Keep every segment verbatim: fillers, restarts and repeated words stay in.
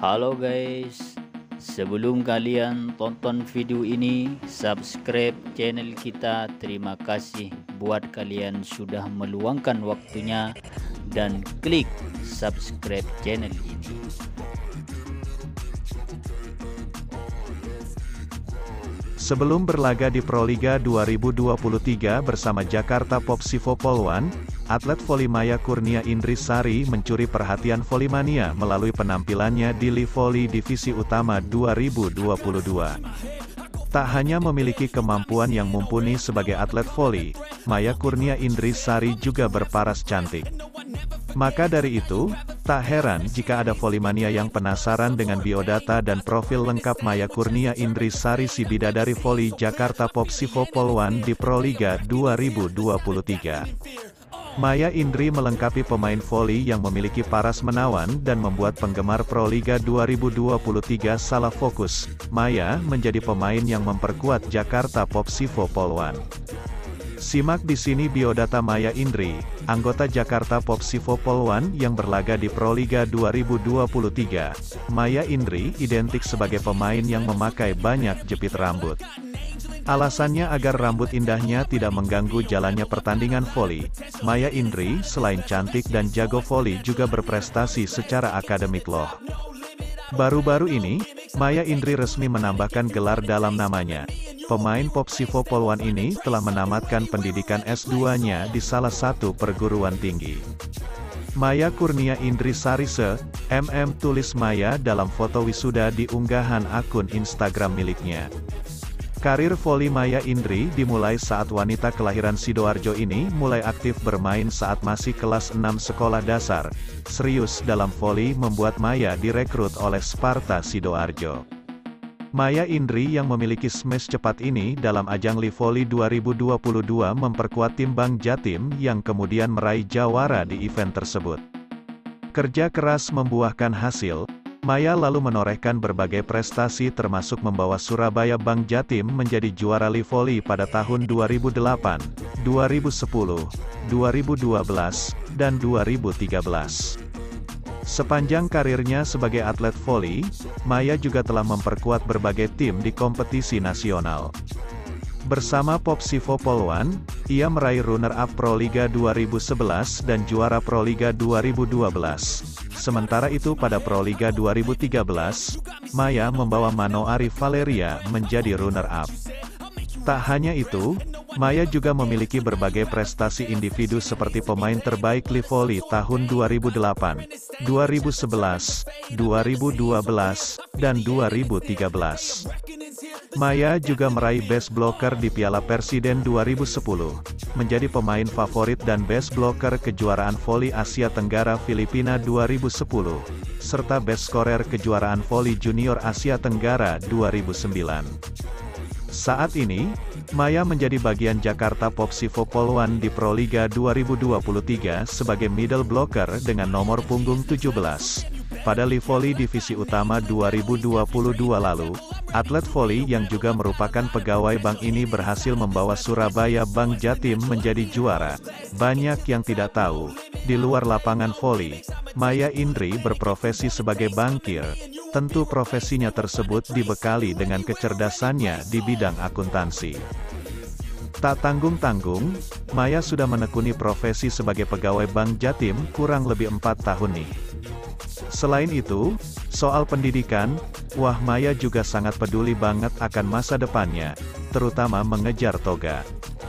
Halo guys, sebelum kalian tonton video ini, subscribe channel kita. Terima kasih buat kalian sudah meluangkan waktunya dan klik subscribe channel ini. Sebelum berlaga di Proliga dua ribu dua puluh tiga bersama Jakarta Popsivo Poluan, atlet voli Maya Kurnia Indrisari mencuri perhatian volley-mania melalui penampilannya di Live Volley Divisi Utama dua ribu dua puluh dua. Tak hanya memiliki kemampuan yang mumpuni sebagai atlet voli, Maya Kurnia Indrisari juga berparas cantik. Maka dari itu, tak heran jika ada volley-mania yang penasaran dengan biodata dan profil lengkap Maya Kurnia Indrisari si bidadari voli Jakarta Popsivo Poluan di Proliga dua ribu dua puluh tiga. Maya Indri melengkapi pemain voli yang memiliki paras menawan dan membuat penggemar Proliga dua ribu dua puluh tiga salah fokus. Maya menjadi pemain yang memperkuat Jakarta Popsivo Poluan. Simak di sini biodata Maya Indri, anggota Jakarta Popsivo Poluan yang berlaga di Proliga dua ribu dua puluh tiga. Maya Indri identik sebagai pemain yang memakai banyak jepit rambut. Alasannya agar rambut indahnya tidak mengganggu jalannya pertandingan voli. Maya Indri selain cantik dan jago voli juga berprestasi secara akademik loh. Baru-baru ini, Maya Indri resmi menambahkan gelar dalam namanya. Pemain Popsivo Poluan ini telah menamatkan pendidikan S dua-nya di salah satu perguruan tinggi. Maya Kurnia Indrisari se, M M tulis Maya dalam foto wisuda di unggahan akun Instagram miliknya. Karir voli Maya Indri dimulai saat wanita kelahiran Sidoarjo ini mulai aktif bermain saat masih kelas enam sekolah dasar. Serius dalam voli membuat Maya direkrut oleh Sparta Sidoarjo. Maya Indri yang memiliki smash cepat ini dalam ajang Live Volley dua ribu dua puluh dua memperkuat tim Bang Jatim yang kemudian meraih jawara di event tersebut. Kerja keras membuahkan hasil. Maya lalu menorehkan berbagai prestasi termasuk membawa Surabaya Bang Jatim menjadi juara Live Volley pada tahun dua ribu delapan, dua ribu sepuluh, dua ribu dua belas, dan dua ribu tiga belas. Sepanjang karirnya sebagai atlet voli, Maya juga telah memperkuat berbagai tim di kompetisi nasional. Bersama Popsivo Poluan, ia meraih runner-up Proliga dua ribu sebelas dan juara Proliga dua ribu dua belas. Sementara itu pada Proliga dua ribu tiga belas, Maya membawa Manoari Valeria menjadi runner-up. Tak hanya itu, Maya juga memiliki berbagai prestasi individu seperti pemain terbaik Live Volley tahun dua ribu delapan, dua ribu sebelas, dua ribu dua belas, dan dua ribu tiga belas. Maya juga meraih Best Blocker di Piala Presiden dua ribu sepuluh, menjadi pemain favorit dan Best Blocker kejuaraan voli Asia Tenggara Filipina dua ribu sepuluh, serta Best Scorer kejuaraan voli junior Asia Tenggara dua ribu sembilan. Saat ini, Maya menjadi bagian Jakarta Popsivo Poluan di Proliga dua ribu dua puluh tiga sebagai middle blocker dengan nomor punggung tujuh belas. Pada Live Volley Divisi Utama dua ribu dua puluh dua lalu, atlet voli yang juga merupakan pegawai bank ini berhasil membawa Surabaya Bang Jatim menjadi juara. Banyak yang tidak tahu, di luar lapangan voli, Maya Indri berprofesi sebagai bankir. Tentu profesinya tersebut dibekali dengan kecerdasannya di bidang akuntansi. Tak tanggung-tanggung, Maya sudah menekuni profesi sebagai pegawai Bank Jatim kurang lebih empat tahun nih. Selain itu, soal pendidikan, wah Maya juga sangat peduli banget akan masa depannya, terutama mengejar toga.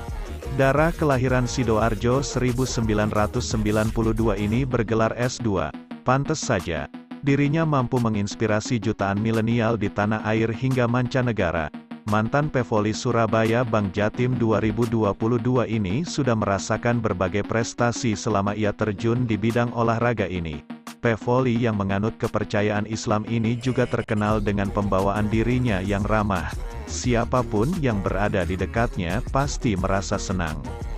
Darah kelahiran Sidoarjo seribu sembilan ratus sembilan puluh dua ini bergelar S dua, pantes saja. Dirinya mampu menginspirasi jutaan milenial di tanah air hingga mancanegara. Mantan pevoli Surabaya Bang Jatim dua ribu dua puluh dua ini sudah merasakan berbagai prestasi selama ia terjun di bidang olahraga ini. Pevoli yang menganut kepercayaan Islam ini juga terkenal dengan pembawaan dirinya yang ramah. Siapapun yang berada di dekatnya pasti merasa senang.